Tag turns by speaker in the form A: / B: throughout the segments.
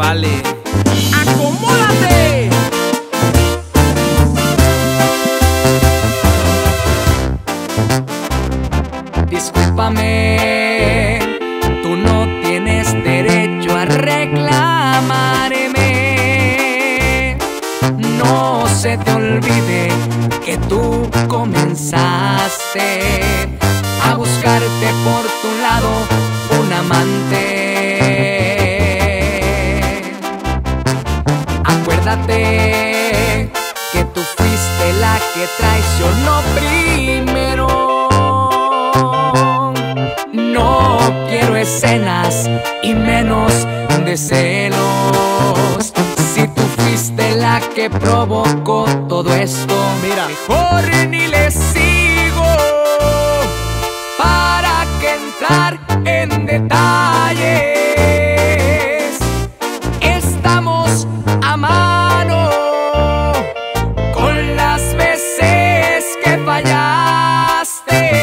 A: vale. ¡Acomódate!
B: Discúlpame, tú no tienes derecho a reclamarme. No se te olvide que tú comenzaste a buscarte por tu lado un amante. Acuérdate que tú fuiste la que traicionó primero. No quiero escenas y menos de celos. Si tú fuiste la que provocó todo esto, mira, mejor ni le sigo. ¿Para qué entrar en detalles? Estamos a mano con las veces que fallaste.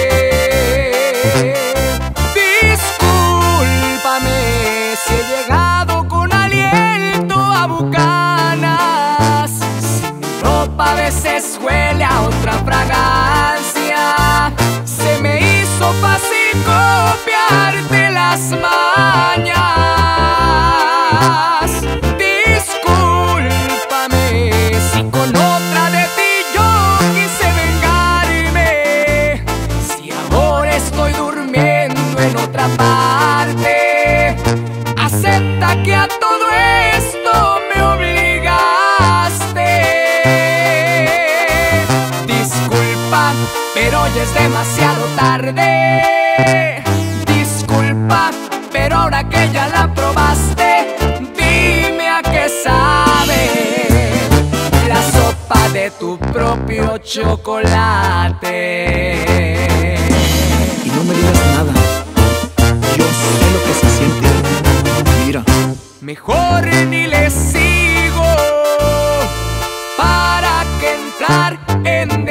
B: Discúlpame si he llegado con aliento a bucanas, si mi ropa a veces huele a otra fragancia. Se me hizo fácil copiarte las mañas. Discúlpame si con otra de ti yo quise vengarme, si ahora estoy durmiendo en otra parte. Acepta que a todo esto me obligaste. Disculpa, pero ya es demasiado tarde. Disculpa, pero ahora que ya la probaste, dime a qué sabe la sopa de tu propio chocolate.
A: Y no me digas nada, yo sé lo que se siente. Mira,
B: Mejor ni le sigo. ¿Para qué entrar en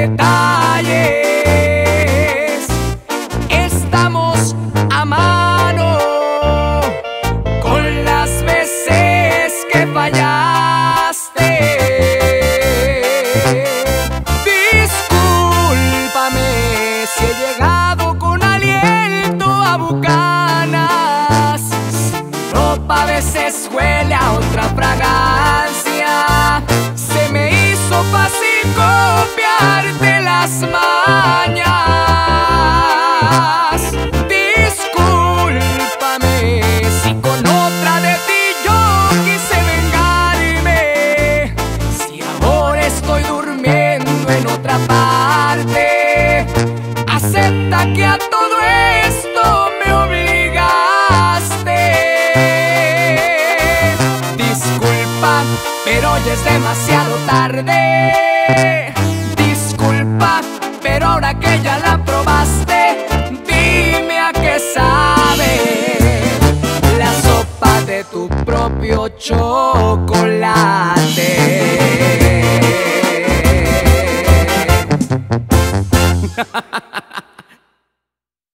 B: detalles? Estamos a mano con las veces que fallaste. Discúlpame si he llegado con aliento a bucanas, si mi ropa a veces huele a otra fragancia. Se me hizo fácil copiarte las mañas. Discúlpame si con otra de ti yo quise vengarme, si ahora estoy durmiendo en otra parte. Acepta que a todo esto me obligaste. Disculpa, pero ya es demasiado tarde. Disculpa, pero ahora que ya la probaste, dime a qué sabe la sopa de tu propio chocolate.